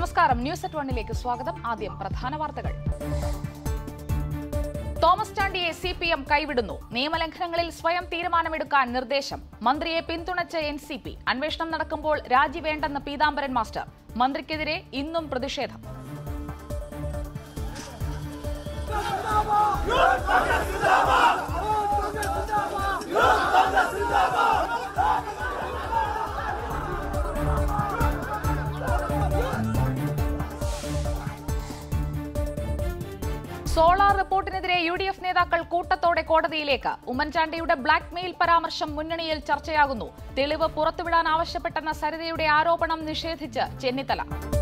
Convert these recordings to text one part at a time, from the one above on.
നമസ്കാരം, news at വണ്ണിലേക്ക് സ്വാഗതം. ആദ്യം പ്രധാന വാർത്തകൾ. Thomas ചാണ്ടിയെ CPM കൈവിടുന്നു. നിയമലംഘനങ്ങളിൽ സ്വയം തീരുമാനമെടുക്കാൻ നിർദ്ദേശം. മന്ത്രിയെ പിന്തുണച്ച് എൻസിപി. അന്വേഷണം നടക്കുമ്പോൾ രാജി വേണ്ടെന്ന് പീതാംബരൻ മാസ്റ്റർ. മന്ത്രിക്കെതിരെ ഇന്നും പ്രതിഷേധം. സോളാർ റിപ്പോർട്ടിനെതിരെ യുഡിഎഫ് നേതാക്കൾ കൂട്ടത്തോടെ കോടതിയിലേക്ക്. ഉമ്മൻചാണ്ടിയുടെ ബ്ലാക്ക് മെയിൽ പരാമർശം മുന്നണിയിൽ ചർച്ചയാകുന്നു. തെളിവ് പുറത്തുവിടാൻ ആവശ്യപ്പെട്ടെന്ന സരിതയുടെ ആരോപണം നിഷേധിച്ച് ചെന്നിത്തല.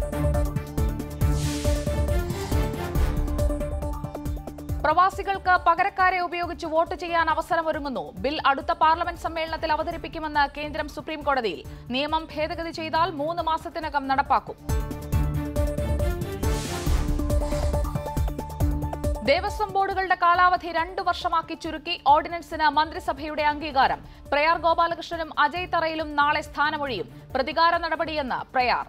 പ്രവാസികൾക്ക് പകരക്കാരെ ഉപയോഗിച്ച് വോട്ട് ചെയ്യാൻ അവസരമൊരുങ്ങുന്നു. ബിൽ അടുത്ത പാർലമെന്റ് സമ്മേളനത്തിൽ അവതരിപ്പിക്കുമെന്ന് കേന്ദ്രം സുപ്രീംകോടതിയിൽ. നിയമം ഭേദഗതി ചെയ്താൽ 3 മാസത്തിനകം നടപ്പാക്കും. ദേവസ്വം ബോർഡുകളുടെ കാലാവധി 2 വർഷമാക്കി ചുരുക്കി. ഓർഡിനൻസിന് മന്ത്രിസഭയുടെ അംഗീകാരം. പ്രയാർ ഗോപാലകൃഷ്ണനും അജയ് തറയിലും നാളെ സ്ഥാനമൊഴിയും. പ്രതികാര നടപടിയെന്ന് പ്രയാർ.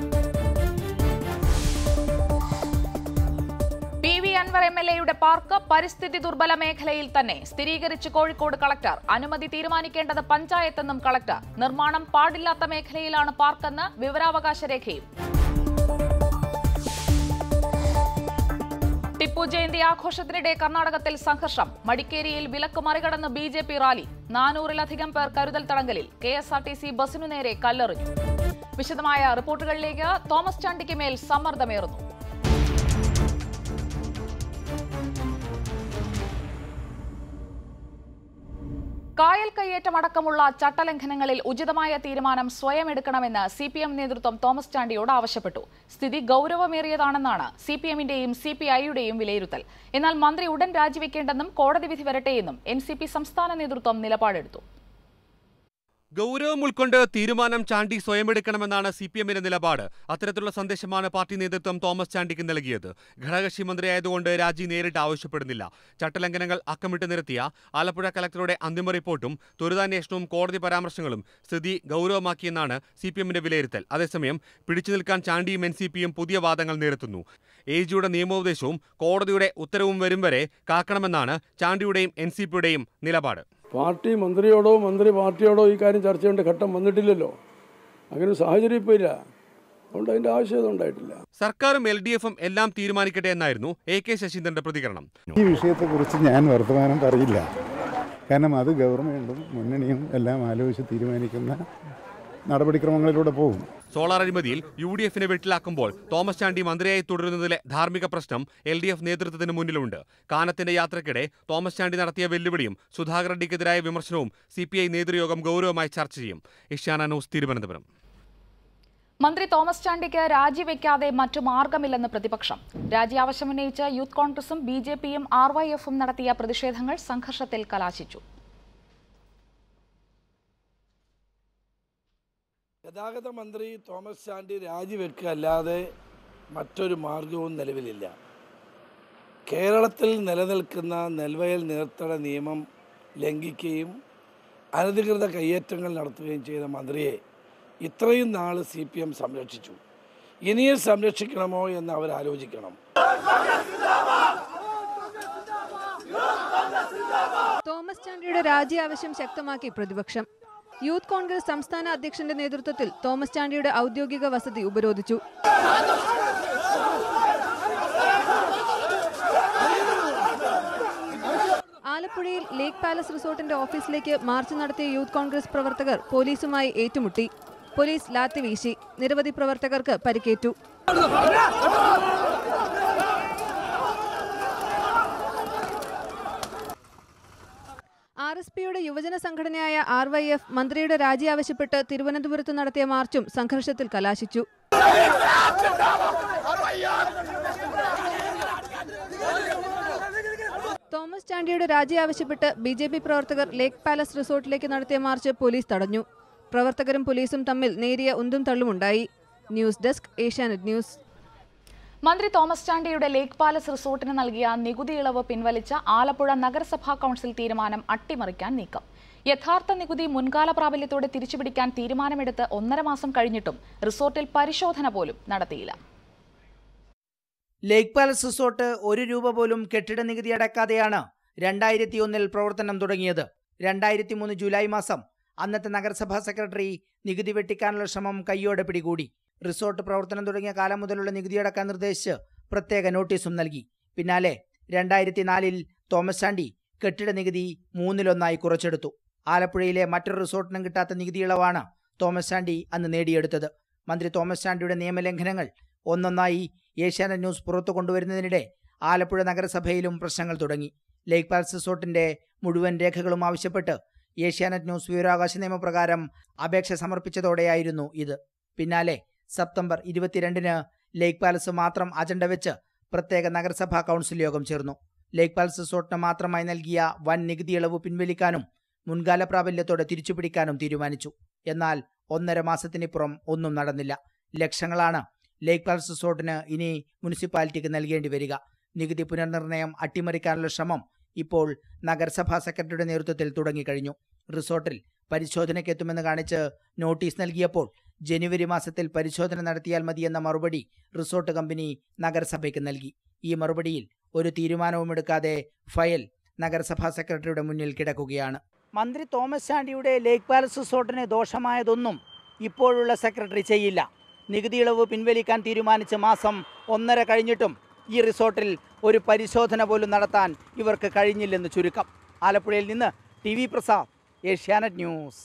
PV അൻവർ MLAയുടെ പാർക്ക് പരിസ്ഥിതി ദുർബല മേഖലയിൽ തന്നെ സ്ഥിരീകരിച്ച് കോഴിക്കോട് കളക്ടർ. അനുമതി തീരുമാനിക്കേണ്ടത് പഞ്ചായത്തെന്നും കളക്ടർ. നിർമ്മാണം പാടില്ലാത്ത മേഖലയിലാണ് പാർക്കെന്ന് വിവരാവകാശ രേഖയും. ടിപ്പു ജയന്തി ആഘോഷത്തിനിടെ കർണാടകത്തിൽ സംഘർഷം. മടിക്കേരിയിൽ വിലക്ക് മറികടന്ന് BJP റാലി. 400-ലധികം പേർ കരുതൽ തടങ്കലിൽ. KSRTC ബസിനു നേരെ കല്ലെറിഞ്ഞു. വിശദമായ റിപ്പോർട്ടുകളിലേക്ക്. തോമസ് ചാണ്ടിക്ക് മേൽ സമ്മർദ്ദമേറുന്നു. കായൽ കയ്യേറ്റം അടക്കമുള്ള ചട്ടലംഘനങ്ങളിൽ ഉചിതമായ തീരുമാനം സ്വയം എടുക്കണമെന്ന് CPM നേതൃത്വം തോമസ് ചാണ്ടിയോട് ആവശ്യപ്പെട്ടു. സ്ഥിതി ഗൌരവമേറിയതാണെന്നാണ് CPMന്റെയും CPIയുടെയും വിലയിരുത്തൽ. എന്നാൽ മന്ത്രി ഉടൻ രാജിവെക്കേണ്ടെന്നും കോടതി വിധി വരട്ടെയെന്നും NCP സംസ്ഥാന നേതൃത്വം നിലപാടെടുത്തു. ഗൗരവം ഉൾക്കൊണ്ട് തീരുമാനം ചാണ്ടി സ്വയമെടുക്കണമെന്നാണ് CPMന്റെ നിലപാട്. അത്തരത്തിലുള്ള സന്ദേശമാണ് പാർട്ടി നേതൃത്വം തോമസ് ചാണ്ടിക്ക് നൽകിയത്. ഘടകകക്ഷി മന്ത്രിയായതുകൊണ്ട് രാജി നേരിട്ട് ആവശ്യപ്പെടുന്നില്ല. ചട്ടലംഘനങ്ങൾ അക്കമിട്ട് നിരത്തിയ ആലപ്പുഴ കലക്ടറുടെ അന്തിമ റിപ്പോർട്ടും ത്വരിതാന്വേഷണവും കോടതി പരാമർശങ്ങളും സ്ഥിതി ഗൗരവമാക്കിയെന്നാണ് CPMന്റെ വിലയിരുത്തൽ. അതേസമയം പിടിച്ചു നിൽക്കാൻ ചാണ്ടിയും NCPയും പുതിയ വാദങ്ങൾ നിരത്തുന്നു. AGയുടെ നിയമോപദേശവും കോടതിയുടെ ഉത്തരവും വരും വരെ കാക്കണമെന്നാണ് ചാണ്ടിയുടെയും NCPയുടെയും നിലപാട്. പാർട്ടി മന്ത്രിയോടോ മന്ത്രി പാർട്ടിയോടോ ഈ കാര്യം ചർച്ച ചെയ്യേണ്ട ഘട്ടം വന്നിട്ടില്ലല്ലോ. അങ്ങനെ ഒരു സാഹചര്യം ഇപ്പോൾ ഇല്ല. അതുകൊണ്ട് അതിന്റെ ആവശ്യകത ഉണ്ടായിട്ടില്ല. സർക്കാരും LDFും എല്ലാം തീരുമാനിക്കട്ടെ എന്നായിരുന്നു AK ശശീന്ദ്രന്റെ പ്രതികരണം. ഈ വിഷയത്തെക്കുറിച്ച് ഞാൻ വർത്തമാനം പറയില്ല. കാരണം അത് ഗവൺമെന്റും മുന്നണിയും എല്ലാം ആലോചിച്ച് തീരുമാനിക്കുന്ന നടപടിക്രമങ്ങളിലൂടെ പോകും. സോളാർ അഴിമതിയിൽ UDFനെ വെട്ടിലാക്കുമ്പോൾ തോമസ് ചാണ്ടി മന്ത്രിയായി തുടരുന്നതിലെ ധാർമ്മിക പ്രശ്നം LDF നേതൃത്വത്തിന് മുന്നിലുണ്ട്. കാനത്തിന്റെ യാത്രക്കിടെ തോമസ് ചാണ്ടി നടത്തിയ വെല്ലുവിളിയും സുധാകർ റെഡ്ഡിക്കെതിരായ വിമർശനവും CPI നേതൃയോഗം ഗൗരവമായി ചർച്ച ചെയ്യും. ഏഷ്യാന ന്യൂസ്, തിരുവനന്തപുരം. മന്ത്രി തോമസ് ചാണ്ടിക്ക് രാജിവെക്കാതെ മറ്റു മാർഗമില്ലെന്ന് പ്രതിപക്ഷം. രാജി ആവശ്യമുന്നയിച്ച് യൂത്ത് കോൺഗ്രസും BJPയും RYFും നടത്തിയ പ്രതിഷേധങ്ങൾ സംഘർഷത്തിൽ കലാശിച്ചു. ഗതാഗത മന്ത്രി തോമസ് ചാണ്ടി രാജിവെക്കുക അല്ലാതെ മറ്റൊരു മാർഗവും നിലവിലില്ല. കേരളത്തിൽ നിലനിൽക്കുന്ന നെൽവയൽ നീർത്തട നിയമം ലംഘിക്കുകയും അനധികൃത കയ്യേറ്റങ്ങൾ നടത്തുകയും ചെയ്ത മന്ത്രിയെ ഇത്രയും നാൾ CPM സംരക്ഷിച്ചു. ഇനിയും സംരക്ഷിക്കണമോ എന്ന് അവർ ആലോചിക്കണം. തോമസ് ചാണ്ടിയുടെ രാജി ആവശ്യം ശക്തമാക്കി പ്രതിപക്ഷം. യൂത്ത് കോൺഗ്രസ് സംസ്ഥാന അധ്യക്ഷന്റെ നേതൃത്വത്തിൽ തോമസ് ചാണ്ടിയുടെ ഔദ്യോഗിക വസതി ഉപരോധിച്ചു. ആലപ്പുഴയിൽ ലേക്ക് പാലസ് റിസോർട്ടിന്റെ ഓഫീസിലേക്ക് മാർച്ച് നടത്തിയ യൂത്ത് കോൺഗ്രസ് പ്രവർത്തകർ പോലീസുമായി ഏറ്റുമുട്ടി. പോലീസ് ലാത്തി വീശി. നിരവധി പ്രവർത്തകർക്ക് പരിക്കേറ്റു. RSPയുടെ യുവജന സംഘടനയായ RYF മന്ത്രിയുടെ രാജി ആവശ്യപ്പെട്ട് തിരുവനന്തപുരത്ത് നടത്തിയ മാർച്ചും സംഘർഷത്തിൽ കലാശിച്ചു. തോമസ് ചാണ്ടിയുടെ രാജി ആവശ്യപ്പെട്ട് BJP പ്രവർത്തകർ ലേക്ക് പാലസ് റിസോർട്ടിലേക്ക് നടത്തിയ മാർച്ച് പോലീസ് തടഞ്ഞു. പ്രവർത്തകരും പോലീസും തമ്മിൽ നേരിയ ഉന്തും തള്ളുമുണ്ടായി. News desk, Asianet news. മന്ത്രി തോമസ് ചാണ്ടിയുടെ ലേക്ക് പാലസ് റിസോർട്ടിന് നൽകിയ നികുതി ഇളവ് പിൻവലിച്ച ആലപ്പുഴ നഗരസഭാ കൗൺസിൽ തീരുമാനം അട്ടിമറിക്കാൻ നീക്കം. യഥാർത്ഥ നികുതി മുൻകാല പ്രാബല്യത്തോടെ തിരിച്ചുപിടിക്കാൻ തീരുമാനമെടുത്ത് 1.5 മാസം കഴിഞ്ഞിട്ടും റിസോർട്ടിൽ പരിശോധന പോലും നടത്തിയില്ല. ലേക്ക് പാലസ് റിസോർട്ട് ₹1 പോലും കെട്ടിട നികുതി അടക്കാതെയാണ് 2001 പ്രവർത്തനം തുടങ്ങിയത്. 2003 ജൂലൈ മാസം അന്നത്തെ നഗരസഭാ സെക്രട്ടറി നികുതി വെട്ടിക്കാനുള്ള ശ്രമം കയ്യോടെ പിടികൂടി. റിസോർട്ട് പ്രവർത്തനം തുടങ്ങിയ കാലം മുതലുള്ള നികുതി അടക്കാൻ നിർദ്ദേശിച്ച് പ്രത്യേക നോട്ടീസും നൽകി. പിന്നാലെ 2004 തോമസ് ചാണ്ടി കെട്ടിട നികുതി 1/3 കുറച്ചെടുത്തു. ആലപ്പുഴയിലെ മറ്റൊരു റിസോർട്ടിനും കിട്ടാത്ത നികുതി ഇളവാണ് തോമസ് ചാണ്ടി അന്ന് നേടിയെടുത്തത്. മന്ത്രി തോമസ് ചാണ്ടിയുടെ നിയമലംഘനങ്ങൾ ഒന്നൊന്നായി ഏഷ്യാനെറ്റ് ന്യൂസ് പുറത്തു കൊണ്ടുവരുന്നതിനിടെ ആലപ്പുഴ നഗരസഭയിലും പ്രശ്നങ്ങൾ തുടങ്ങി. ലേക്ക് പാലസ് റിസോർട്ടിന്റെ മുഴുവൻ രേഖകളും ആവശ്യപ്പെട്ട് ഏഷ്യാനെറ്റ് ന്യൂസ് വിവരാവകാശ നിയമപ്രകാരം അപേക്ഷ സമർപ്പിച്ചതോടെയായിരുന്നു ഇത്. പിന്നാലെ സെപ്റ്റംബർ 22 ലേക്ക് പാലസ് മാത്രം അജണ്ട വെച്ച് പ്രത്യേക നഗരസഭാ കൗൺസിൽ യോഗം ചേർന്നു. ലേക്ക് പാലസ് റിസോർട്ടിന് മാത്രമായി നൽകിയ വൻ നികുതി ഇളവ് പിൻവലിക്കാനും മുൻകാല പ്രാബല്യത്തോടെ തിരിച്ചുപിടിക്കാനും തീരുമാനിച്ചു. എന്നാൽ 1.5 മാസത്തിനിപ്പുറം ഒന്നും നടന്നില്ല. ലക്ഷങ്ങളാണ് ലേക്ക് പാലസ് റിസോർട്ടിന് ഇനി മുനിസിപ്പാലിറ്റിക്ക് നൽകേണ്ടി വരിക. നികുതി പുനർനിർണയം അട്ടിമറിക്കാനുള്ള ശ്രമം ഇപ്പോൾ നഗരസഭാ സെക്രട്ടറിയുടെ നേതൃത്വത്തിൽ തുടങ്ങിക്കഴിഞ്ഞു. റിസോർട്ടിൽ പരിശോധനയ്ക്കെത്തുമെന്ന് കാണിച്ച് നോട്ടീസ് നൽകിയപ്പോൾ ജനുവരി മാസത്തിൽ പരിശോധന നടത്തിയാൽ മതിയെന്ന മറുപടി റിസോർട്ട് കമ്പനി നഗരസഭയ്ക്ക് നൽകി. ഈ മറുപടിയിൽ ഒരു തീരുമാനവും എടുക്കാതെ ഫയൽ നഗരസഭാ സെക്രട്ടറിയുടെ മുന്നിൽ കിടക്കുകയാണ്. മന്ത്രി തോമസ് ചാണ്ടിയുടെ ലേക്ക് പാലസ് റിസോർട്ടിന് ദോഷമായതൊന്നും ഇപ്പോഴുള്ള സെക്രട്ടറി ചെയ്യില്ല. നികുതി ഇളവ് പിൻവലിക്കാൻ തീരുമാനിച്ച മാസം 1.5 കഴിഞ്ഞിട്ടും ഈ റിസോർട്ടിൽ ഒരു പരിശോധന പോലും നടത്താൻ ഇവർക്ക് കഴിഞ്ഞില്ലെന്ന് ചുരുക്കം. ആലപ്പുഴയിൽ നിന്ന് TV Prasad, Asianet news.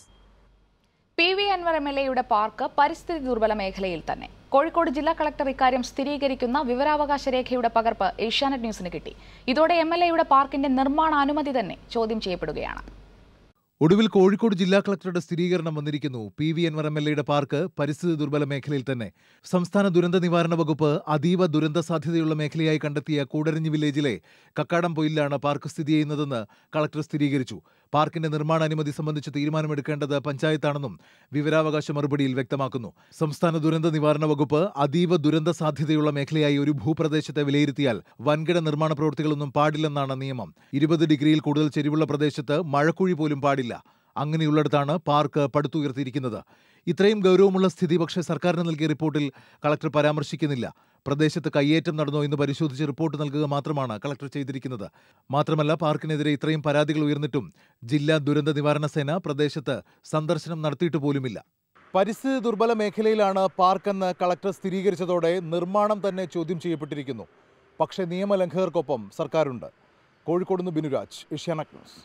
PV Anvar MLAയുടെ പാർക്ക് പരിസ്ഥിതി ദുർബല മേഖലയിൽ തന്നെ. കോഴിക്കോട് ജില്ലാ കളക്ടർ ഇക്കാര്യം സ്ഥിരീകരിക്കുന്ന വിവരാവകാശ രേഖയുടെ പകർപ്പ് ഏഷ്യാനെറ്റ് ന്യൂസിന് കിട്ടി. ഇതോടെ MLAയുടെ പാർക്കിന്റെ നിർമ്മാണ അനുമതി തന്നെ ചോദ്യം ചെയ്യപ്പെടുകയാണ്. ഒടുവിൽ കോഴിക്കോട് ജില്ലാ കളക്ടറുടെ സ്ഥിരീകരണം വന്നിരിക്കുന്നു. PV അൻവർ MLAയുടെ പാർക്ക് പരിസ്ഥിതി ദുർബല മേഖലയിൽ തന്നെ. സംസ്ഥാന ദുരന്ത നിവാരണ വകുപ്പ് അതീവ ദുരന്ത സാധ്യതയുള്ള മേഖലയായി കണ്ടെത്തിയ കൂടരഞ്ഞി വില്ലേജിലെ കക്കാടം പൊയിലാണ് പാർക്ക് സ്ഥിതി ചെയ്യുന്നതെന്ന് കളക്ടർ സ്ഥിരീകരിച്ചു. പാർക്കിന്റെ നിർമ്മാണ അനുമതി സംബന്ധിച്ച് തീരുമാനമെടുക്കേണ്ടത് പഞ്ചായത്താണെന്നും വിവരാവകാശ മറുപടിയിൽ വ്യക്തമാക്കുന്നു. സംസ്ഥാന ദുരന്ത നിവാരണ വകുപ്പ് അതീവ ദുരന്ത സാധ്യതയുള്ള മേഖലയായി ഒരു ഭൂപ്രദേശത്തെ വിലയിരുത്തിയാൽ വൻകിട നിർമ്മാണ പ്രവൃത്തികളൊന്നും പാടില്ലെന്നാണ് നിയമം. 20 ഡിഗ്രിയിൽ കൂടുതൽ ചെരിവുള്ള പ്രദേശത്ത് മഴക്കുഴി പോലും പാടില്ല. അങ്ങനെയുള്ളിടത്താണ് പാർക്ക് പടുത്തുയർത്തിയിരിക്കുന്നത്. ഇത്രയും ഗൗരവമുള്ള സ്ഥിതി പക്ഷേ സർക്കാരിന് നൽകിയ റിപ്പോർട്ടിൽ കളക്ടർ പരാമർശിക്കുന്നില്ല. പ്രദേശത്ത് കയ്യേറ്റം നടന്നോ എന്ന് പരിശോധിച്ച് റിപ്പോർട്ട് നൽകുക മാത്രമാണ് കളക്ടർ ചെയ്തിരിക്കുന്നത്. മാത്രമല്ല, പാർക്കിനെതിരെ ഇത്രയും പരാതികൾ ഉയർന്നിട്ടും ജില്ലാ ദുരന്ത നിവാരണ സേന പ്രദേശത്ത് സന്ദർശനം നടത്തിയിട്ട് പോലുമില്ല. പരിസ്ഥിതി ദുർബല മേഖലയിലാണ് പാർക്കെന്ന് കളക്ടർ സ്ഥിരീകരിച്ചതോടെ നിർമ്മാണം തന്നെ ചോദ്യം ചെയ്യപ്പെട്ടിരിക്കുന്നു. പക്ഷേ നിയമലംഘകർക്കൊപ്പം സർക്കാരുണ്ട്. കോഴിക്കോട് നിന്ന് Binuraj, Asianet news.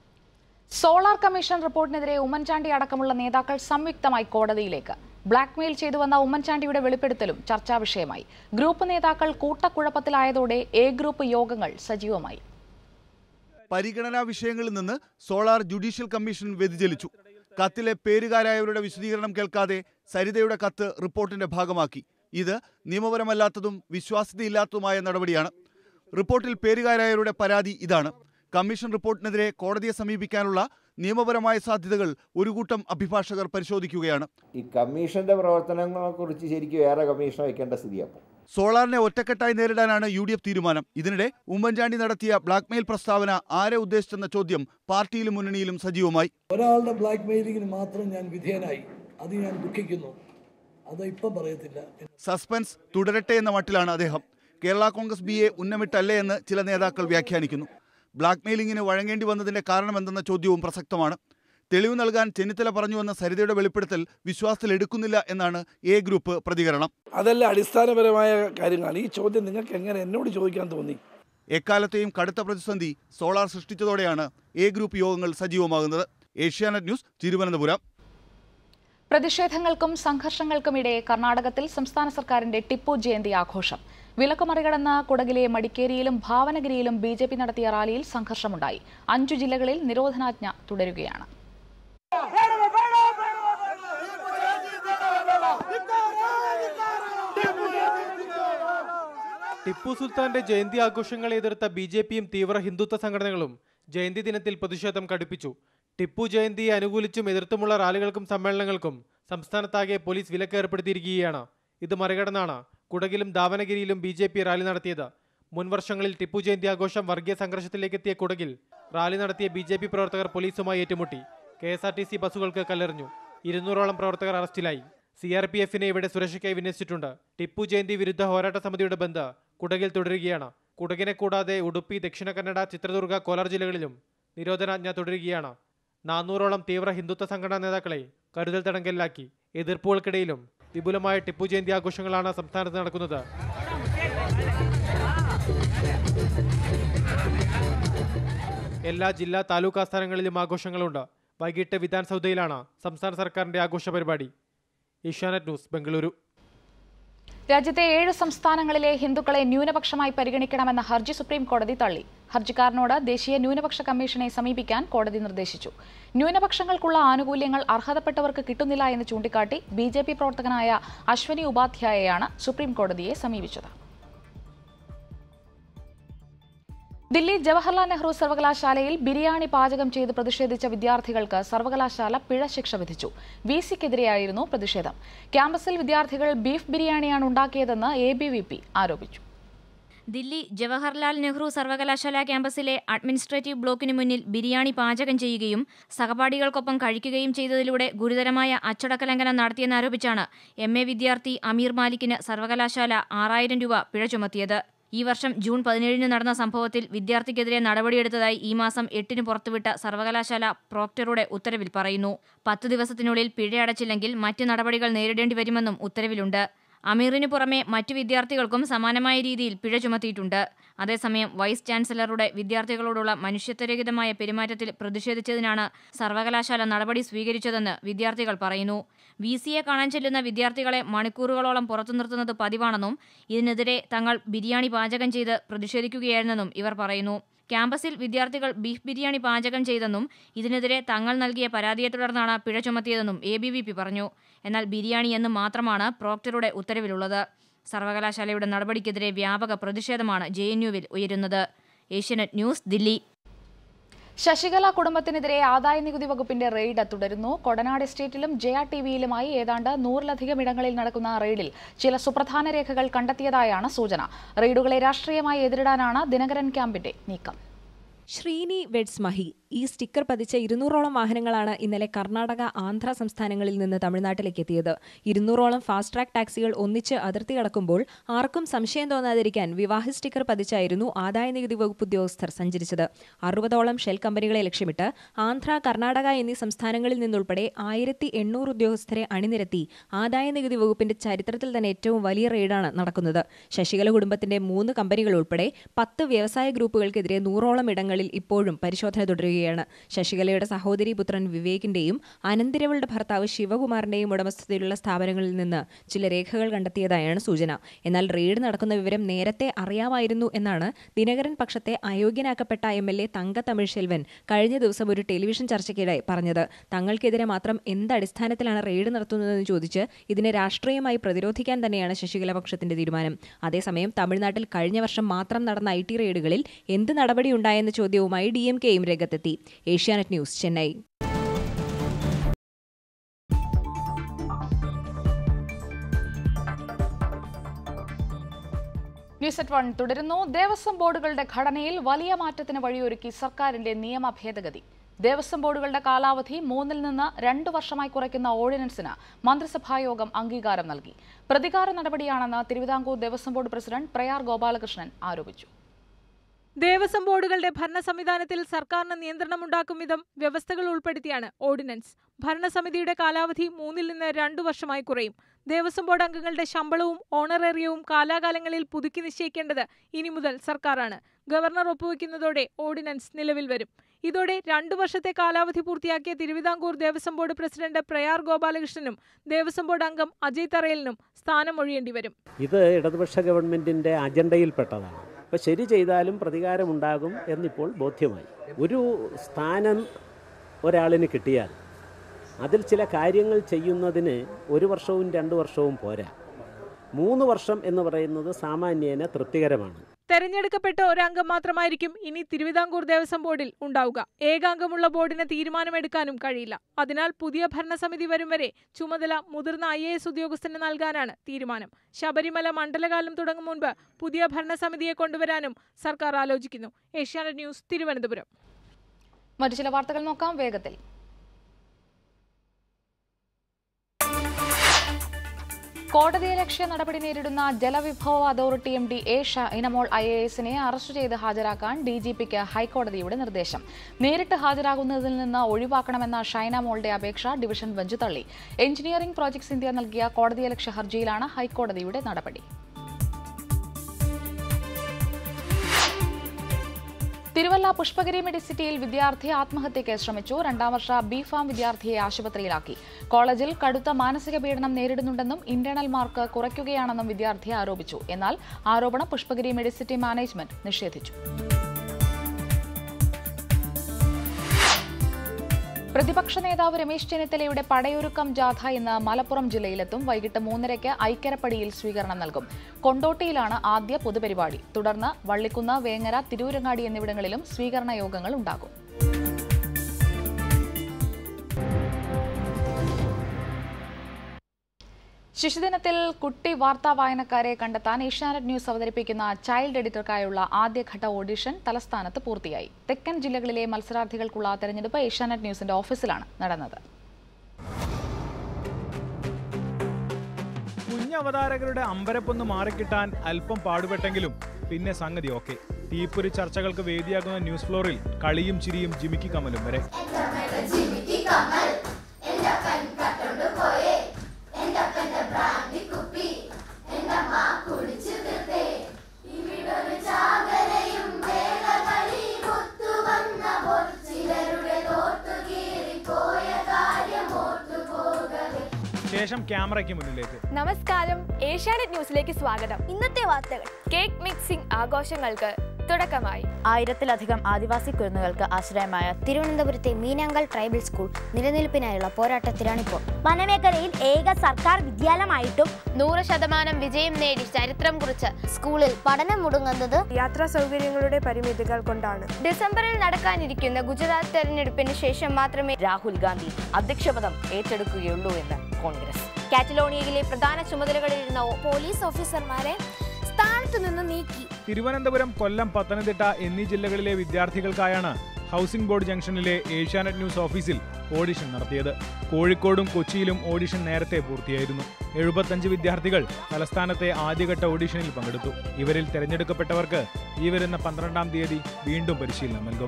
Solar commission റിപ്പോർട്ടിനെതിരെ ഉമ്മൻചാണ്ടി അടക്കമുള്ള നേതാക്കൾ സംയുക്തമായി കോടതിയിലേക്ക്. ബ്ലാക്ക്മെയിൽ ചെയ്തുവന്ന ഉമ്മൻചാണ്ടിയുടെ വെളിപ്പെടുത്തലും ചർച്ചാ വിഷയമായി. ഗ്രൂപ്പ് നേതാക്കൾ കൂട്ടക്കുഴപ്പത്തിലായതോടെ A ഗ്രൂപ്പ് യോഗങ്ങൾ സജീവമായി. പരിഗണനാ വിഷയങ്ങളിൽ നിന്ന് സോളാർ ജുഡീഷ്യൽ കമ്മീഷൻ വ്യതിചലിച്ചു. കത്തിലെ പേരുകാരായവരുടെ വിശദീകരണം കേൾക്കാതെ സരിതയുടെ കത്ത് റിപ്പോർട്ടിന്റെ ഭാഗമാക്കി. ഇത് നിയമപരമല്ലാത്തതും വിശ്വാസ്യതയില്ലാത്തതുമായ നടപടിയാണ്. റിപ്പോർട്ടിൽ പേരുകാരായവരുടെ പരാതി ഇതാണ്. കമ്മീഷൻ റിപ്പോർട്ടിനെതിരെ കോടതിയെ സമീപിക്കാനുള്ള നിയമപരമായ സാധ്യതകൾ ഒരു കൂട്ടം അഭിഭാഷകർ പരിശോധിക്കുകയാണ്. ഈ കമ്മീഷന്റെ പ്രവർത്തനങ്ങളെക്കുറിച്ച് ശരിക്കും വേറെ കമ്മീഷൻ വയ്ക്കേണ്ട സ്ഥിതിയാണ്. സോളാറിനെ ഒറ്റക്കെട്ടായി നേരിടാനാണ് UDF തീരുമാനം. ഇതിനിടെ ഉമ്മൻചാണ്ടി നടത്തിയ ബ്ലാക്ക്മെയിൽ പ്രസ്താവന ആരെ ഉദ്ദേശിച്ചെന്ന ചോദ്യം പാർട്ടിയിലും മുന്നണിയിലും സജീവമായി. ഒരാളുടെ ബ്ലാക്ക്മെയിലിംഗിന് മാത്രം ഞാൻ വിധേയനായി, അത് ഞാൻ ദുഃഖിക്കുന്നു. അത് ഇപ്പം പറയത്തില്ല. സസ്പെൻസ് തുടരട്ടെ എന്ന മട്ടിലാണ് അദ്ദേഹം. കേരള കോൺഗ്രസ് BA ഉന്നമിട്ടല്ലേ എന്ന് ചില നേതാക്കൾ വ്യാഖ്യാനിക്കുന്നു. ബ്ലാക്ക്മെയിലിംഗിന് വഴങ്ങേണ്ടി വന്നതിന്റെ കാരണമെന്തെന്ന ചോദ്യവും പ്രസക്തമാണ്. തെളിവ് നൽകാൻ ചെന്നിത്തല പറഞ്ഞുവെന്ന സരിതയുടെ വെളിപ്പെടുത്തൽ വിശ്വാസത്തിൽ എടുക്കുന്നില്ല എന്നാണ് A ഗ്രൂപ്പ് പ്രതികരണം. അതെല്ലാം അടിസ്ഥാനപരമായ കാര്യങ്ങളാണ്. ഈ ചോദ്യം നിങ്ങൾക്ക് എങ്ങനെ എന്നോട് ചോദിക്കാൻ തോന്നി? എക്കാലത്തെയും കടുത്ത പ്രതിസന്ധി സോളാർ സൃഷ്ടിച്ചതോടെയാണ് A ഗ്രൂപ്പ് യോഗങ്ങൾ സജീവമാകുന്നത്. ഏഷ്യാനെറ്റ് ന്യൂസ്, തിരുവനന്തപുരം. പ്രതിഷേധങ്ങൾക്കും സംഘർഷങ്ങൾക്കുമിടെ കർണാടകത്തിൽ സംസ്ഥാന സർക്കാരിന്റെ ടിപ്പു ജയന്തി ആഘോഷം. വിലക്ക് മറികടന്ന കുടകിലെ മടിക്കേരിയിലും ഭാവനഗിരിയിലും BJP നടത്തിയ റാലിയിൽ സംഘർഷമുണ്ടായി. 5 ജില്ലകളിൽ നിരോധനാജ്ഞ തുടരുകയാണ്. ടിപ്പു സുൽത്താന്റെ ജയന്തി ആഘോഷങ്ങളെ എതിർത്ത BJPയും തീവ്ര ഹിന്ദുത്വ സംഘടനകളും ജയന്തി ദിനത്തിൽ പ്രതിഷേധം കടുപ്പിച്ചു. ടിപ്പു ജയന്തിയെ അനുകൂലിച്ചും എതിർത്തുമുള്ള റാലികൾക്കും സമ്മേളനങ്ങൾക്കും സംസ്ഥാനത്താകെ പോലീസ് വിലക്ക് ഏർപ്പെടുത്തിയിരിക്കുകയാണ്. ഇത് മറികടന്നാണ് കുടകിലും ദാവനഗിരിയിലും BJP റാലി നടത്തിയത്. മുൻവർഷങ്ങളിൽ ടിപ്പു ജയന്തി ആഘോഷം വർഗീയ സംഘർഷത്തിലേക്കെത്തിയ കുടകിൽ റാലി നടത്തിയ BJP പ്രവർത്തകർ പോലീസുമായി ഏറ്റുമുട്ടി. KSRTC ബസ്സുകൾക്ക് കല്ലെറിഞ്ഞു. 200ഓളം പ്രവർത്തകർ അറസ്റ്റിലായി. CRPFനെ ഇവിടെ സുരക്ഷയ്ക്കായി വിന്യസിച്ചിട്ടുണ്ട്. ടിപ്പു ജയന്തി വിരുദ്ധ പോരാട്ട സമിതിയുടെ ബന്ദ് കുടകിൽ തുടരുകയാണ്. കുടകിനെ കൂടാതെ ഉടുപ്പി, ദക്ഷിണ കന്നഡ, ചിത്രദുർഗ, കോലാർ ജില്ലകളിലും നിരോധനാജ്ഞ തുടരുകയാണ്. 400ഓളം തീവ്ര ഹിന്ദുത്വ സംഘടനാ നേതാക്കളെ കരുതൽ തടങ്കലിലാക്കി. എതിർപ്പുകൾക്കിടയിലും വിപുലമായ ടിപ്പു ജയന്തി ആഘോഷങ്ങളാണ് സംസ്ഥാനത്ത് നടക്കുന്നത്. എല്ലാ ജില്ലാ താലൂക്ക് ആസ്ഥാനങ്ങളിലും ആഘോഷങ്ങളുണ്ട്. വൈകിട്ട് വിധാൻ സൗദയിലാണ് സംസ്ഥാന സർക്കാരിന്റെ ആഘോഷ പരിപാടി. ഏഷ്യാനെറ്റ് ന്യൂസ്, ബംഗളൂരു. രാജ്യത്തെ 7 സംസ്ഥാനങ്ങളിലെ ഹിന്ദുക്കളെ ന്യൂനപക്ഷമായി പരിഗണിക്കണമെന്ന ഹർജി സുപ്രീം കോടതി തള്ളി. ഹർജിക്കാരനോട് ദേശീയ ന്യൂനപക്ഷ കമ്മീഷനെ സമീപിക്കാൻ കോടതി നിർദ്ദേശിച്ചു. ന്യൂനപക്ഷങ്ങൾക്കുള്ള ആനുകൂല്യങ്ങൾ അർഹതപ്പെട്ടവർക്ക് കിട്ടുന്നില്ല എന്ന് ചൂണ്ടിക്കാട്ടി BJP പ്രവർത്തകനായ അശ്വനി ഉപാധ്യായയാണ് സുപ്രീം കോടതിയെ സമീപിച്ചത്. ദില്ലി ജവഹർലാൽ നെഹ്റു സർവകലാശാലയിൽ ബിരിയാണി പാചകം ചെയ്ത് പ്രതിഷേധിച്ച വിദ്യാർത്ഥികൾക്ക് സർവകലാശാല പിഴ ശിക്ഷ വിധിച്ചു. VC-ക്കെതിരെയായിരുന്നു പ്രതിഷേധം. ക്യാമ്പസിൽ വിദ്യാർത്ഥികൾ ബീഫ് ബിരിയാണിയാണ് ഉണ്ടാക്കിയതെന്ന് ABVP ആരോപിച്ചു. ദില്ലി ജവഹർലാൽ നെഹ്റു സർവകലാശാല ക്യാമ്പസിലെ അഡ്മിനിസ്ട്രേറ്റീവ് ബ്ലോക്കിന് മുന്നിൽ ബിരിയാണി പാചകം ചെയ്യുകയും സഹപാഠികൾക്കൊപ്പം കഴിക്കുകയും ചെയ്തതിലൂടെ ഗുരുതരമായ അച്ചടക്ക ലംഘനം നടത്തിയെന്നാരോപിച്ചാണ് MA വിദ്യാർത്ഥി അമീർ മാലിക്കിന് സർവകലാശാല 6000 രൂപ പിഴ ചുമത്തിയത്. ഈ വർഷം ജൂൺ 17 നടന്ന സംഭവത്തിൽ വിദ്യാർത്ഥിക്കെതിരെ നടപടിയെടുത്തതായി ഈ മാസം 8 പുറത്തുവിട്ട സർവകലാശാല പ്രോക്ടറുടെ ഉത്തരവിൽ പറയുന്നു. 10 ദിവസത്തിനുള്ളിൽ പിഴ അടച്ചില്ലെങ്കിൽ മറ്റ് നടപടികൾ നേരിടേണ്ടി വരുമെന്നും ഉത്തരവിലുണ്ട്. അമീറിനു പുറമെ മറ്റു വിദ്യാർത്ഥികൾക്കും സമാനമായ രീതിയിൽ പിഴ ചുമത്തിയിട്ടുണ്ട്. അതേസമയം വൈസ് ചാൻസലറുടെ വിദ്യാർത്ഥികളോടുള്ള മനുഷ്യത്വരഹിതമായ പെരുമാറ്റത്തിൽ പ്രതിഷേധിച്ചതിനാണ് സർവകലാശാല നടപടി സ്വീകരിച്ചതെന്ന് വിദ്യാർത്ഥികൾ പറയുന്നു. VC-യെ കാണാൻ ചെല്ലുന്ന വിദ്യാർത്ഥികളെ മണിക്കൂറുകളോളം പുറത്തു നിർത്തുന്നത് പതിവാണെന്നും ഇതിനെതിരെ തങ്ങൾ ബിരിയാണി പാചകം ചെയ്ത് പ്രതിഷേധിക്കുകയായിരുന്നെന്നും ഇവർ പറയുന്നു. ക്യാമ്പസിൽ വിദ്യാർത്ഥികൾ ബീഫ് ബിരിയാണി പാചകം ചെയ്തെന്നും ഇതിനെതിരെ തങ്ങൾ നൽകിയ പരാതിയെ തുടർന്നാണ് പിഴ ചുമത്തിയതെന്നും ABVP പറഞ്ഞു. എന്നാൽ ബിരിയാണി എന്ന് മാത്രമാണ് പ്രോക്ടറുടെ ഉത്തരവിലുള്ളത്. സർവകലാശാലയുടെ നടപടിക്കെതിരെ വ്യാപക പ്രതിഷേധമാണ് JNU-വിൽ ഉയരുന്നത്. ഏഷ്യാനെറ്റ് ന്യൂസ്, ദില്ലി. ശശികല കുടുംബത്തിനെതിരെ ആദായനികുതി വകുപ്പിന്റെ റെയ്ഡ് തുടരുന്നു. കൊടനാട് എസ്റ്റേറ്റിലും JRTVയിലുമായി ഏതാണ്ട് 100-ലധികം ഇടങ്ങളിൽ നടക്കുന്ന റെയ്ഡിൽ ചില സുപ്രധാന രേഖകൾ കണ്ടെത്തിയതായാണ് സൂചന. റെയ്ഡുകളെ രാഷ്ട്രീയമായി എതിരിടാനാണ് ദിനകരൻ ക്യാമ്പിന്റെ നീക്കം. ശ്രീനി വെഡ്സ് മഹി ഈ സ്റ്റിക്കർ പതിച്ച 200ഓളം വാഹനങ്ങളാണ് ഇന്നലെ കർണാടക, ആന്ധ്ര സംസ്ഥാനങ്ങളിൽ നിന്ന് തമിഴ്നാട്ടിലേക്ക് എത്തിയത്. 200ഓളം ഫാസ്റ്റ് ട്രാക്ക് ടാക്സികൾ ഒന്നിച്ച് അതിർത്തി കടക്കുമ്പോൾ ആർക്കും സംശയം തോന്നാതിരിക്കാൻ വിവാഹ സ്റ്റിക്കർ പതിച്ചായിരുന്നു ആദായനികുതി വകുപ്പ് ഉദ്യോഗസ്ഥർ സഞ്ചരിച്ചത്. 60ഓളം ഷെൽ കമ്പനികളെ ലക്ഷ്യമിട്ട് ആന്ധ്ര, കർണാടക എന്നീ സംസ്ഥാനങ്ങളിൽ നിന്നുൾപ്പെടെ 1800 ഉദ്യോഗസ്ഥരെ അണിനിരത്തി ആദായനികുതി വകുപ്പിന്റെ ചരിത്രത്തിൽ തന്നെ ഏറ്റവും വലിയ റെയ്ഡാണ് നടക്കുന്നത്. ശശികല കുടുംബത്തിന്റെ 3 കമ്പനികൾ ഉൾപ്പെടെ 10 വ്യവസായ ഗ്രൂപ്പുകൾക്കെതിരെ 100ഓളം ഇടങ്ങളിൽ ഇപ്പോഴും പരിശോധന തുടരുകയാണ്. ശശികലയുടെ സഹോദരി പുത്രൻ വിവേകിന്റെയും അനന്തിരവളുടെ ഭർത്താവ് ശിവകുമാറിന്റെയും ഉടമസ്ഥതയിലുള്ള സ്ഥാപനങ്ങളിൽ നിന്ന് ചില രേഖകൾ കണ്ടെത്തിയതായാണ് സൂചന. എന്നാൽ റെയ്ഡ് നടക്കുന്ന വിവരം നേരത്തെ അറിയാമായിരുന്നു എന്നാണ് ദിനകരൻ പക്ഷത്തെ അയോഗ്യനാക്കപ്പെട്ട MLA തങ്ക തമിഴ്ശെൽവൻ കഴിഞ്ഞ ദിവസം ഒരു ടെലിവിഷൻ ചർച്ചയ്ക്കിടെ പറഞ്ഞത്. തങ്ങൾക്കെതിരെ മാത്രം എന്തടിസ്ഥാനത്തിലാണ് റെയ്ഡ് നടത്തുന്നതെന്ന് ചോദിച്ച് ഇതിനെ രാഷ്ട്രീയമായി പ്രതിരോധിക്കാൻ തന്നെയാണ് ശശികല പക്ഷത്തിന്റെ തീരുമാനം. അതേസമയം തമിഴ്നാട്ടിൽ കഴിഞ്ഞ വർഷം മാത്രം നടന്ന IT റെയ്ഡുകളിൽ എന്ത് നടപടിയുണ്ടായെന്ന ചോദ്യവുമായി DMKയും രംഗത്തെത്തി. Asianet news, Chennai. News at 1 തുടരുന്നു. ദേവസ്വം ബോർഡുകളുടെ ഘടനയിൽ വലിയ മാറ്റത്തിന് വഴിയൊരുക്കി സർക്കാരിന്റെ നിയമ ഭേദഗതി. ദേവസ്വം ബോർഡുകളുടെ കാലാവധി 3 നിന്ന് 2 വർഷമായി കുറയ്ക്കുന്ന ഓർഡിനൻസിന് മന്ത്രിസഭായോഗം അംഗീകാരം നൽകി. പ്രതികാര നടപടിയാണെന്ന് തിരുവിതാംകൂർ ദേവസ്വം ബോർഡ് പ്രസിഡന്റ് പ്രയാർ ഗോപാലകൃഷ്ണൻ ആരോപിച്ചു. ദേവസ്വം ബോർഡുകളുടെ ഭരണ സംവിധാനത്തിൽ സർക്കാരിന് നിയന്ത്രണമുണ്ടാക്കും വിധം വ്യവസ്ഥകൾ ഉൾപ്പെടുത്തിയാണ് ഓർഡിനൻസ്. ഭരണസമിതിയുടെ കാലാവധി 3 നിന്ന് 2 വർഷമായി കുറയും. ദേവസ്വം ബോർഡ് അംഗങ്ങളുടെ ശമ്പളവും ഓണറേറിയവും കാലാകാലങ്ങളിൽ പുതുക്കി നിശ്ചയിക്കേണ്ടത് ഇനി മുതൽ സർക്കാരാണ്. ഗവർണർ ഒപ്പുവെക്കുന്നതോടെ ഓർഡിനൻസ് നിലവിൽ വരും. ഇതോടെ 2 വർഷത്തെ കാലാവധി പൂർത്തിയാക്കിയ തിരുവിതാംകൂർ ദേവസ്വം ബോർഡ് പ്രസിഡന്റ് പ്രയാർ ഗോപാലകൃഷ്ണനും ദേവസ്വം ബോർഡ് അംഗം അജയ് തറയലിനും സ്ഥാനം ഒഴിയേണ്ടി വരും. ഇത് ഇടതുപക്ഷ ഗവൺമെന്റിന്റെ അജണ്ടയിൽപ്പെട്ടതാണ്. അപ്പോൾ ശരി ചെയ്താലും പ്രതികാരമുണ്ടാകും എന്നിപ്പോൾ ബോധ്യമായി. ഒരു സ്ഥാനം ഒരാളിന് കിട്ടിയാൽ അതിൽ ചില കാര്യങ്ങൾ ചെയ്യുന്നതിന് 1 വർഷവും 2 വർഷവും പോരാ. 3 വർഷം എന്ന് പറയുന്നത് സാമാന്യേന തൃപ്തികരമാണ്. തെരഞ്ഞെടുക്കപ്പെട്ട ഒരംഗം മാത്രമായിരിക്കും ഇനി തിരുവിതാംകൂർ ദേവസ്വം ബോർഡിൽ ഉണ്ടാവുക. ഏകാംഗമുള്ള ബോർഡിന് തീരുമാനമെടുക്കാനും കഴിയില്ല. അതിനാൽ പുതിയ ഭരണസമിതി വരും വരെ ചുമതല മുതിർന്ന IAS ഉദ്യോഗസ്ഥന് നൽകാനാണ് തീരുമാനം. ശബരിമല മണ്ഡലകാലം തുടങ്ങും മുൻപ് പുതിയ ഭരണസമിതിയെ കൊണ്ടുവരാനും സർക്കാർ ആലോചിക്കുന്നു. ഏഷ്യാനെറ്റ് ന്യൂസ്, തിരുവനന്തപുരം. മറ്റു ചില വാർത്തകൾ നോക്കാം വേഗത്തിൽ. കോടതിയലക്ഷ്യ നടപടി നേരിടുന്ന ജലവിഭവ അതോറിറ്റി MD A. ഷൈനമോൾ IASനെ അറസ്റ്റ് ചെയ്ത് ഹാജരാക്കാൻ DGPക്ക് ഹൈക്കോടതിയുടെ നിർദ്ദേശം. നേരിട്ട് ഹാജരാകുന്നതിൽ നിന്ന് ഒഴിവാക്കണമെന്ന ഷൈനമോളുടെ അപേക്ഷ ഡിവിഷൻ ബെഞ്ച് തള്ളി. എഞ്ചിനീയറിംഗ് പ്രോജക്ട്സ് ഇന്ത്യ നൽകിയ കോടതിയലക്ഷ്യ ഹർജിയിലാണ് ഹൈക്കോടതിയുടെ നടപടി. തിരുവല്ല പുഷ്പഗിരി മെഡിസിറ്റിയിൽ വിദ്യാർത്ഥി ആത്മഹത്യയ്ക്ക് ശ്രമിച്ചു. 2ാം വർഷ B.Pharm വിദ്യാർത്ഥിയെ ആശുപത്രിയിലാക്കി. കോളേജിൽ കടുത്ത മാനസിക പീഡനം നേരിടുന്നുണ്ടെന്നും ഇന്റേണൽ മാർക്ക് കുറയ്ക്കുകയാണെന്നും വിദ്യാർത്ഥി ആരോപിച്ചു. എന്നാൽ ആരോപണം പുഷ്പഗിരി മെഡിസിറ്റി മാനേജ്മെന്റ് നിഷേധിച്ചു. പ്രതിപക്ഷ നേതാവ് രമേശ് ചെന്നിത്തലയുടെ പടയൊരുക്കം ജാഥ ഇന്ന് മലപ്പുറം ജില്ലയിലെത്തും. വൈകിട്ട് 3:30 ഐക്കരപ്പടിയിൽ സ്വീകരണം നൽകും. കൊണ്ടോട്ടിയിലാണ് ആദ്യ പൊതുപരിപാടി. തുടർന്ന് വള്ളിക്കുന്ന്, വേങ്ങര, തിരൂരങ്ങാടി എന്നിവിടങ്ങളിലും സ്വീകരണ യോഗങ്ങൾ ഉണ്ടാകും. ശിശുദിനത്തിൽ കുട്ടി വാർത്താ വായനക്കാരെ കണ്ടെത്താൻ ഏഷ്യാനെറ്റ് ന്യൂസ് അവതരിപ്പിക്കുന്ന ചൈൽഡ് എഡിറ്റർക്കായുള്ള ആദ്യഘട്ട ഓഡിഷൻ തലസ്ഥാനത്ത് പൂർത്തിയായി. തെക്കൻ ജില്ലകളിലെ മത്സരാർത്ഥികൾക്കുള്ള തെരഞ്ഞെടുപ്പ് ഏഷ്യാനെറ്റ് ന്യൂസിന്റെ ഓഫീസിലാണ് നടന്നത്. കുഞ്ഞവതാരകരുടെ അമ്പരപ്പൊന്ന് മാറിക്കിട്ടാൻ അല്പം പാടുപെട്ടെങ്കിലും പിന്നെ സംഗതി ഓക്കെ. തീപ്പൊരി ചർച്ചകൾക്ക് വേദിയാകുന്ന ന്യൂസ് ഫ്ലോറിൽ കളിയും ചിരിയും ജിമിക്കി കമലും വരെ. ശേഷം ക്യാമറയ്ക്ക് മുന്നിലേക്ക്. നമസ്കാരം, ഏഷ്യാനെറ്റ് ന്യൂസിലേക്ക് സ്വാഗതം. ഇന്നത്തെ വാർത്തകൾ. കേക്ക് മിക്സിംഗ് ആഘോഷങ്ങൾക്ക് തുടക്കമായി. 1000-ലധികം ആദിവാസി കുരുന്നുകൾക്ക് ആശ്രയമായ തിരുവനന്തപുരത്തെ മീനാങ്കൽ ട്രൈബൽ സ്കൂൾ നിലനിൽപ്പിനായുള്ള പോരാട്ടത്തിലാണിപ്പോൾ. വനമേഖലയിൽ ഏക സർക്കാർ വിദ്യാലയമായിട്ടും 100% വിജയം നേടി ചരിത്രം കുറിച്ച് സ്കൂളിൽ പഠനം മുടങ്ങുന്നത് യാത്രാ സൗകര്യങ്ങളുടെ പരിമിതികൾ കൊണ്ടാണ്. ഡിസംബറിൽ നടക്കാനിരിക്കുന്ന ഗുജറാത്ത് തെരഞ്ഞെടുപ്പിന് ശേഷം മാത്രമേ രാഹുൽ ഗാന്ധി അധ്യക്ഷപദം ഏറ്റെടുക്കുകയുള്ളൂ എന്ന് കോൺഗ്രസ്. കാറ്റലോണിയയിലെ പ്രധാന ചുമതലകളിലിരുന്ന പോലീസ് ഓഫീസർമാരെ സ്ഥാനത്ത് നിന്ന് നീക്കി. തിരുവനന്തപുരം, കൊല്ലം, പത്തനംതിട്ട എന്നീ ജില്ലകളിലെ വിദ്യാർത്ഥികൾക്കായാണ് ഹൗസിംഗ് ബോർഡ് ജംഗ്ഷനിലെ ഏഷ്യാനെറ്റ് ന്യൂസ് ഓഫീസിൽ ഓഡിഷൻ നടത്തിയത്. കോഴിക്കോടും കൊച്ചിയിലും ഓഡിഷൻ നേരത്തെ പൂർത്തിയായിരുന്നു. 75 വിദ്യാർത്ഥികൾ തലസ്ഥാനത്തെ ആദ്യഘട്ട ഓഡിഷനിൽ പങ്കെടുത്തു. ഇവരിൽ തെരഞ്ഞെടുക്കപ്പെട്ടവർക്ക് ഈ വരുന്ന 12-ാം തീയതി വീണ്ടും പരിശീലനം നൽകും.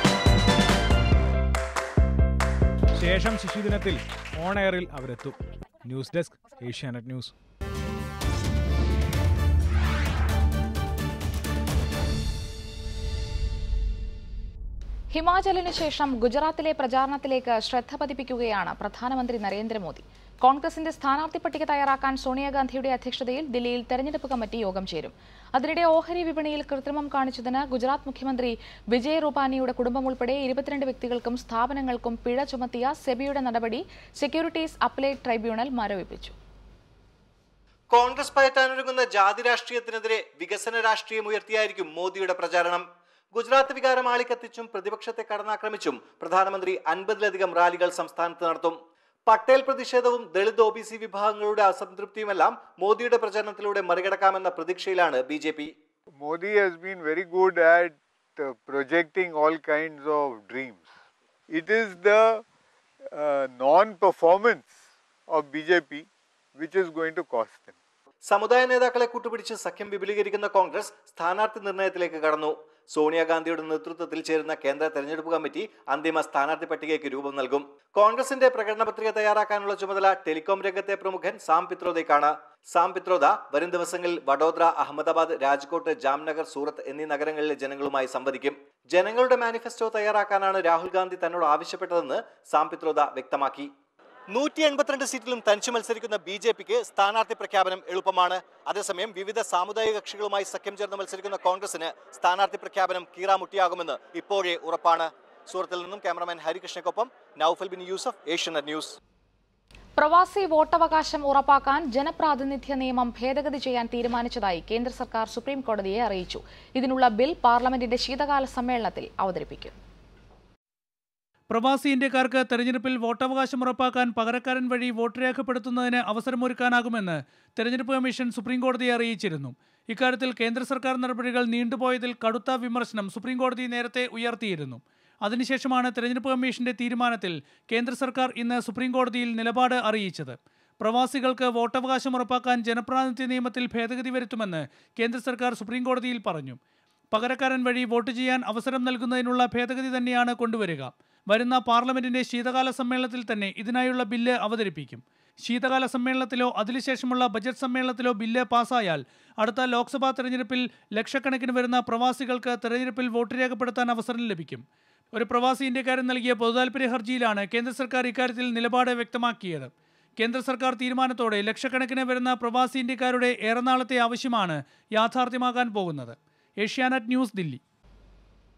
ശേഷം ശിശുദിനത്തിൽ ഓൺ എയറിൽ അവരെത്തും. News desk, Asianet news. ഹിമാചലിന് ശേഷം ഗുജറാത്തിലെ പ്രചാരണത്തിലേക്ക് ശ്രദ്ധ പതിപ്പിക്കുകയാണ് പ്രധാനമന്ത്രി നരേന്ദ്രമോദി. കോൺഗ്രസിന്റെ സ്ഥാനാർത്ഥി പട്ടിക തയ്യാറാക്കാൻ സോണിയാഗാന്ധിയുടെ അധ്യക്ഷതയിൽ ദില്ലിയിൽ തെരഞ്ഞെടുപ്പ് കമ്മിറ്റി യോഗം ചേരും. അതിനിടെ ഓഹരി വിപണിയിൽ കൃത്രിമം കാണിച്ചതിന് ഗുജറാത്ത് മുഖ്യമന്ത്രി വിജയ് റൂപാനിയുടെ കുടുംബം ഉൾപ്പെടെ 22 വ്യക്തികൾക്കും സ്ഥാപനങ്ങൾക്കും പിഴ ചുമത്തിയ സെബിയുടെ നടപടി സെക്യൂരിറ്റീസ് അപ്പലേറ്റ് ട്രൈബ്യൂണൽ മരവിപ്പിച്ചു. കോൺഗ്രസ് പയറ്റാനൊരുങ്ങുന്ന ജാതി രാഷ്ട്രീയത്തിനെതിരെ വികസന രാഷ്ട്രീയം ഉയർത്തിയായിരിക്കും മോദിയുടെ പ്രചാരണം. ഗുജറാത്ത് വികാരം ആളിക്കത്തിച്ചും പ്രതിപക്ഷത്തെ കടന്നാക്രമിച്ചും പ്രധാനമന്ത്രി 50-ലധികം റാലികൾ സംസ്ഥാനത്ത് നടത്തും. പട്ടേൽ പ്രതിഷേധവും ദളിത് OBC വിഭാഗങ്ങളുടെ അസംതൃപ്തിയുമെല്ലാം മോദിയുടെ പ്രചരണത്തിലൂടെ മറികടക്കാമെന്ന പ്രതീക്ഷയിലാണ് BJP. Modi has been very good at projecting all kinds of dreams. It is the non-performance of BJP which is going to cost them. സമുദായ നേതാക്കളെ കൂട്ടുപിടിച്ച് സഖ്യം വിപുലീകരിക്കുന്ന കോൺഗ്രസ് സ്ഥാനാർത്ഥി നിർണയത്തിലേക്ക് കടന്നു. സോണിയാഗാന്ധിയുടെ നേതൃത്വത്തിൽ ചേരുന്ന കേന്ദ്ര തെരഞ്ഞെടുപ്പ് കമ്മിറ്റി അന്തിമ സ്ഥാനാർത്ഥി പട്ടികയ്ക്ക് രൂപം നൽകും. കോൺഗ്രസിന്റെ പ്രകടന പത്രിക തയ്യാറാക്കാനുള്ള ചുമതല ടെലികോം രംഗത്തെ പ്രമുഖൻ സാം പിത്രോദയ്ക്കാണ്. സാം പിത്രോദ വരും ദിവസങ്ങളിൽ വഡോദര, അഹമ്മദാബാദ്, രാജ്കോട്ട്, ജാംനഗർ, സൂറത്ത് എന്നീ നഗരങ്ങളിലെ ജനങ്ങളുമായി സംവദിക്കും. ജനങ്ങളുടെ മാനിഫെസ്റ്റോ തയ്യാറാക്കാനാണ് രാഹുൽ ഗാന്ധി തന്നോട് ആവശ്യപ്പെട്ടതെന്ന് സാം പിത്രോദ വ്യക്തമാക്കി. 182 സീറ്റിലും തനിച്ചു മത്സരിക്കുന്ന BJPക്ക് സ്ഥാനാർത്ഥി പ്രഖ്യാപനം എളുപ്പമാണ്. അതേസമയം വിവിധ സാമുദായിക കക്ഷികളുമായി സഖ്യം ചേർന്ന് മത്സരിക്കുന്ന കോൺഗ്രസിന് സ്ഥാനാർത്ഥി പ്രഖ്യാപനം കീറാമുട്ടിയാകുമെന്ന് ഇപ്പോഴേ ഉറപ്പാണ്. സൂറത്തിൽ നിന്നും ക്യാമറമാൻ ഹരികൃഷ്ണയ്ക്കൊപ്പം നൌഫൽ ബിൻ യൂസഫ്, ഏഷ്യാനെറ്റ് ന്യൂസ്. പ്രവാസി വോട്ടവകാശം ഉറപ്പാക്കാൻ ജനപ്രാതിനിധ്യ നിയമം ഭേദഗതി ചെയ്യാൻ തീരുമാനിച്ചതായി കേന്ദ്ര സർക്കാർ സുപ്രീം കോടതിയെ അറിയിച്ചു. ഇതിനുള്ള ബിൽ പാർലമെന്റിന്റെ ശീതകാല സമ്മേളനത്തിൽ അവതരിപ്പിക്കും. പ്രവാസി ഇന്ത്യക്കാർക്ക് തെരഞ്ഞെടുപ്പിൽ വോട്ടവകാശം ഉറപ്പാക്കാൻ പകരക്കാരൻ വഴി വോട്ട് രേഖപ്പെടുത്തുന്നതിന് അവസരമൊരുക്കാനാകുമെന്ന് തെരഞ്ഞെടുപ്പ് കമ്മീഷൻ സുപ്രീംകോടതിയെ അറിയിച്ചിരുന്നു. ഇക്കാര്യത്തിൽ കേന്ദ്ര സർക്കാർ നടപടികൾ നീണ്ടുപോയതിൽ കടുത്ത വിമർശനം സുപ്രീംകോടതി നേരത്തെ ഉയർത്തിയിരുന്നു. അതിനുശേഷമാണ് തെരഞ്ഞെടുപ്പ് കമ്മീഷന്റെ തീരുമാനത്തിൽ കേന്ദ്ര സർക്കാർ ഇന്ന് സുപ്രീംകോടതിയിൽ നിലപാട് അറിയിച്ചത്. പ്രവാസികൾക്ക് വോട്ടവകാശം ഉറപ്പാക്കാൻ ജനപ്രാതിനിധ്യ നിയമത്തിൽ ഭേദഗതി വരുത്തുമെന്ന് കേന്ദ്ര സർക്കാർ സുപ്രീംകോടതിയിൽ പറഞ്ഞു. പകരക്കാരൻ വഴി വോട്ട് ചെയ്യാൻ അവസരം നൽകുന്നതിനുള്ള ഭേദഗതി തന്നെയാണ് കൊണ്ടുവരിക. വരുന്ന പാർലമെന്റിന്റെ ശീതകാല സമ്മേളനത്തിൽ തന്നെ ഇതിനായുള്ള ബില്ല് അവതരിപ്പിക്കും. ശീതകാല സമ്മേളനത്തിലോ അതിനുശേഷമുള്ള ബജറ്റ് സമ്മേളനത്തിലോ ബില്ല് പാസ്സായാൽ അടുത്ത ലോക്സഭാ തെരഞ്ഞെടുപ്പിൽ ലക്ഷക്കണക്കിന് വരുന്ന പ്രവാസികൾക്ക് തെരഞ്ഞെടുപ്പിൽ വോട്ട് രേഖപ്പെടുത്താൻ അവസരം ലഭിക്കും. ഒരു പ്രവാസി ഇന്ത്യക്കാരൻ നൽകിയ പൊതുതാൽപര്യ ഹർജിയിലാണ് കേന്ദ്ര സർക്കാർ ഇക്കാര്യത്തിൽ നിലപാട് വ്യക്തമാക്കിയത്. കേന്ദ്ര സർക്കാർ തീരുമാനത്തോടെ ലക്ഷക്കണക്കിന് വരുന്ന പ്രവാസി ഇന്ത്യക്കാരുടെ ഏറെ നാളത്തെ ആവശ്യമാണ് യാഥാർത്ഥ്യമാകാൻ പോകുന്നത്. ഏഷ്യാനെറ്റ് ന്യൂസ്, ദില്ലി.